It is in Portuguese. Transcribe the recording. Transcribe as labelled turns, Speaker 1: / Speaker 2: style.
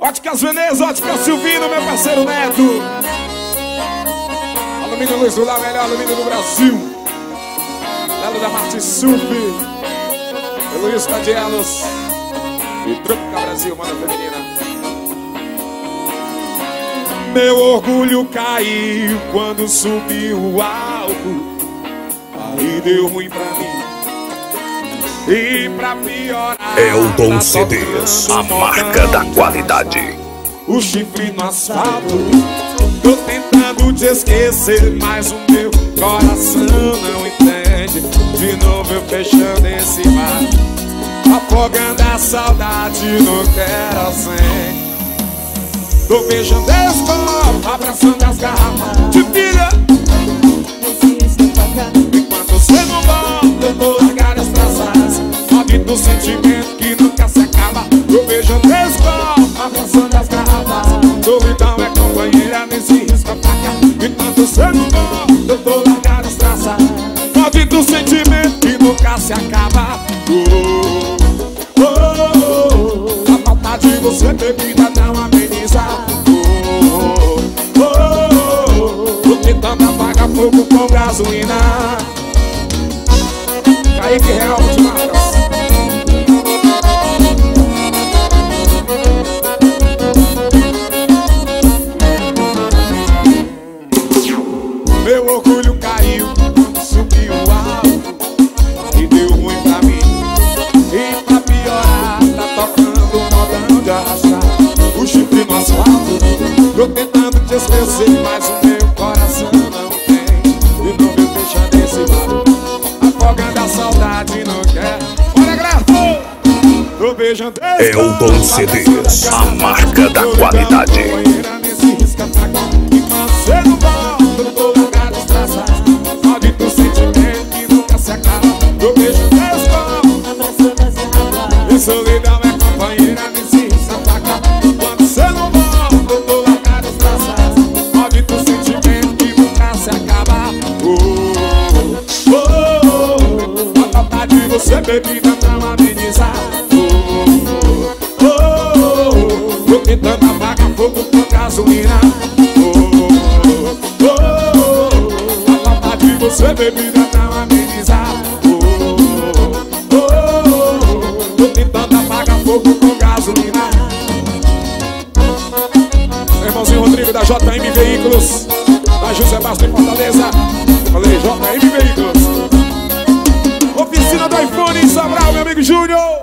Speaker 1: Óticas Veneza, Óticas Silvino, meu parceiro Neto. Alumínio Luz do Lá, melhor alumínio do Brasil. Lelo da Marte Sup, Luiz Cadielos e Tropical Brasil, manda feminina. Meu orgulho caiu quando subiu o álcool, aí deu ruim pra mim. E pra piorar,
Speaker 2: Eldon CDs, a marca da qualidade.
Speaker 1: O chifre no asfalto, tô tentando te esquecer, mas o meu coração não entende. De novo eu fechando esse bar, afogando a saudade no querosene. Tô beijando as copos, abraçando as garrafas de pilha. Enquanto você não volta, eu tô largando as traças, do sentimento que nunca se acaba. Tô beijando as copos, abraçando as garrafas. Solidão é companheira nesse risca-faca. Enquanto você não volta, eu tô largando as traças, do sentimento que nunca se acaba. A falta de você, bebida, não ameniza. Tô tentando apagar fogo com gasolina. Kaique Real de Marcas. Meu orgulho caiu, subiu alto e deu ruim pra mim. E pra piorar, tá tocando modão de arrastar o chifre no asfalto. Tô tentando te esquecer, mas o meu coração não tem. De novo eu deixando esse bar, afogando a saudade, não quer. Olha, gravou! Tô beijando esse
Speaker 2: Eldon CDs, a marca da qualidade.
Speaker 1: Solidão é companheira, me se saca. Quando você não volta, eu tô largado os traços. Maldito sentimento que nunca se acaba. A falta de você, bebida, não ameniza. Tô tentando apagar fogo com gasolina. A falta de você, bebida, não ameniza. Com gasolina. Irmãozinho Rodrigo da JM Veículos, da José Bastos em Fortaleza. Falei, JM Veículos. Oficina do iPhone em Sobral, meu amigo Júnior.